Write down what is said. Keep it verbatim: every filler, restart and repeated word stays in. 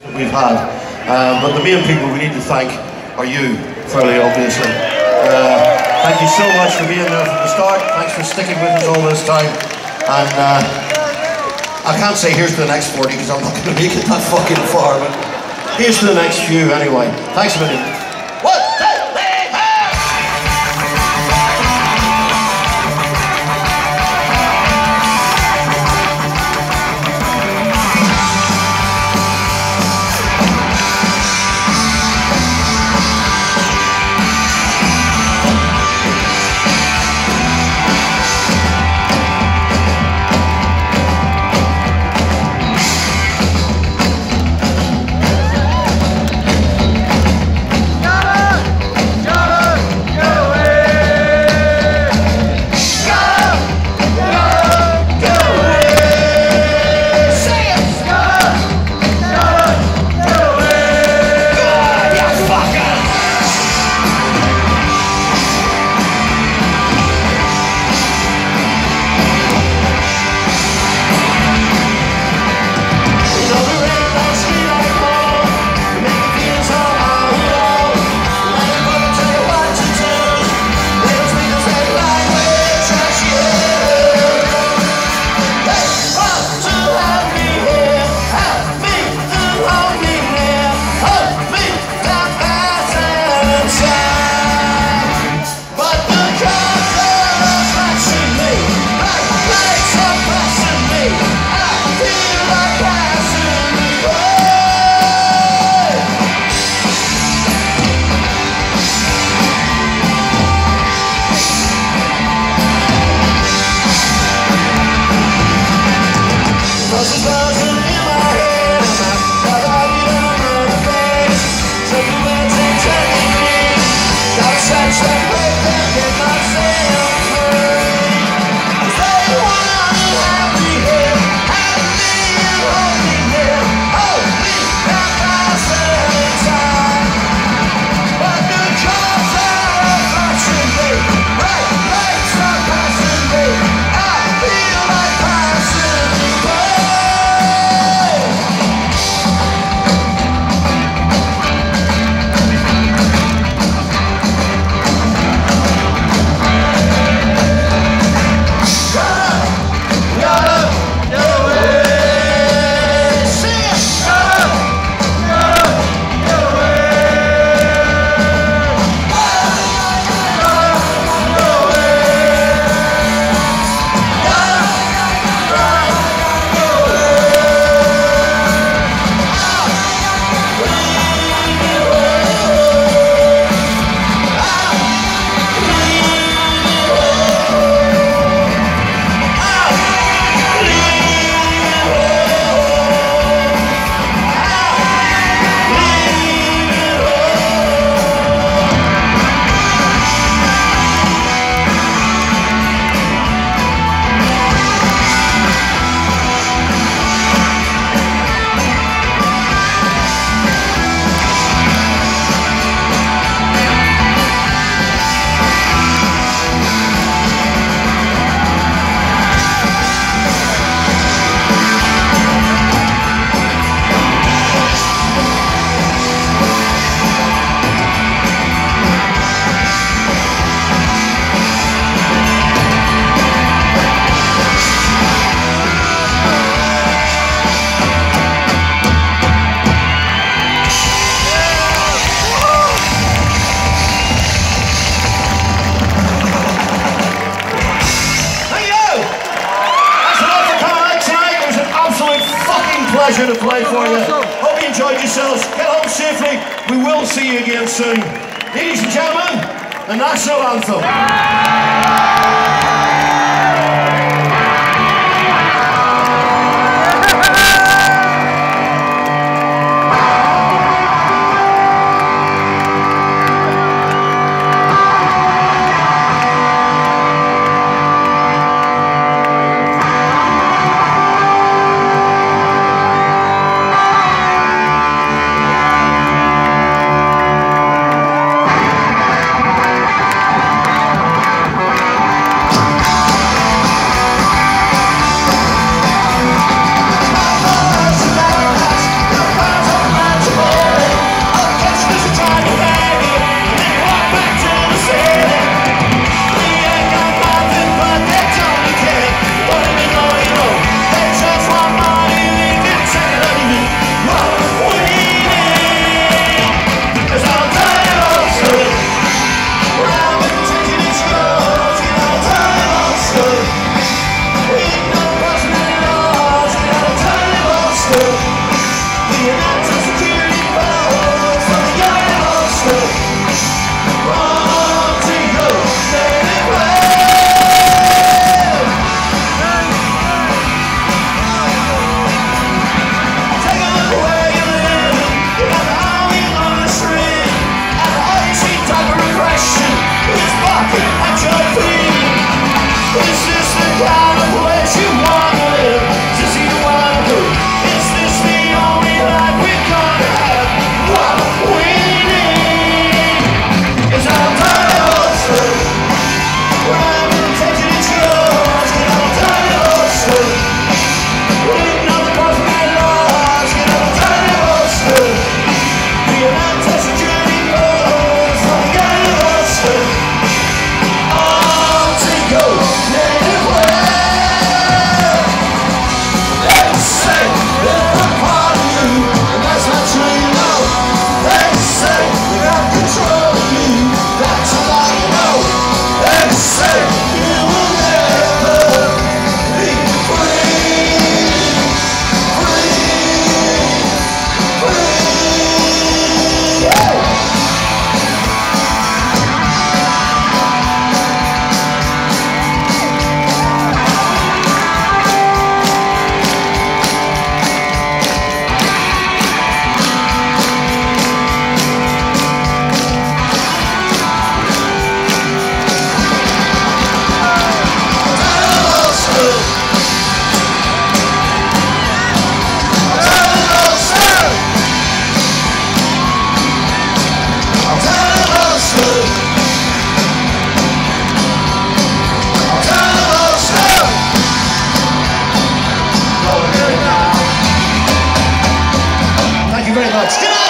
we've had. Uh, but the main people we need to thank are you, fairly obviously. Uh, thank you so much for being there from the start. Thanks for sticking with us all this time. And uh, I can't say here's to the next forty because I'm not going to make it that fucking far, but here's to the next few anyway. Thanks a million. One, two, three, four! Pleasure to play for you. Hope you enjoyed yourselves. Get home safely. We will see you again soon. Ladies and gentlemen, the national anthem. you very much. Good night.